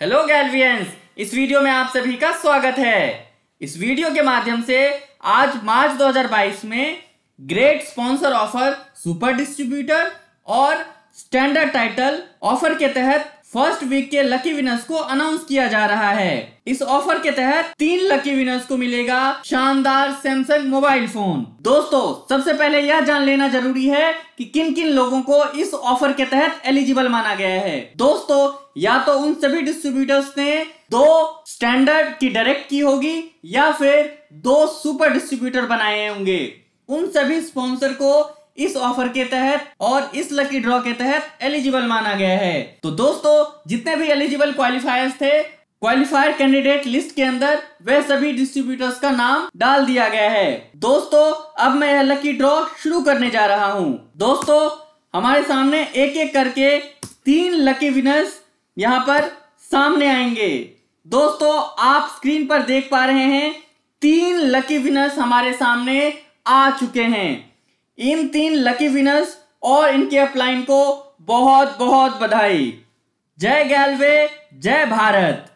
Hello गैल्वियंस, इस video में आप सभी का स्वागत है। इस वीडियो के माध्यम से आज मार्च 2022 में great sponsor offer super distributor और स्टैंडर्ड टाइटल ऑफर के तहत फर्स्ट वीक के लकी विनर्स को अनाउंस किया जा रहा है। इस ऑफर के तहत 3 लकी विनर्स को मिलेगा शानदार सैमसंग मोबाइल फोन। दोस्तों, सबसे पहले यह जान लेना जरूरी है कि किन किन लोगों को इस ऑफर के तहत एलिजिबल माना गया है। दोस्तों, या तो उन सभी डिस्ट्रीब्यूटर्स ने 2 स्टैंडर्ड की डायरेक्ट की होगी या फिर 2 सुपर डिस्ट्रीब्यूटर बनाए होंगे। उन सभी स्पॉन्सर को इस ऑफर के तहत और इस लकी ड्रॉ के तहत एलिजिबल माना गया है। तो दोस्तों, जितने भी एलिजिबल क्वालिफायर्स थे, क्वालिफायर कैंडिडेट लिस्ट के अंदर वह सभी डिस्ट्रीब्यूटर्स का नाम डाल दिया गया है। दोस्तों, अब मैं यह लकी ड्रॉ शुरू करने जा रहा हूं। दोस्तों, हमारे सामने एक एक करके 3 लकी विनर्स यहां पर सामने आएंगे। दोस्तों, आप स्क्रीन पर देख पा रहे हैं 3 लकी विनर्स हमारे सामने आ चुके हैं। इन 3 लकी विनर्स और इनके अपलाइन को बहुत बहुत बधाई। जय गैल्वे, जय भारत।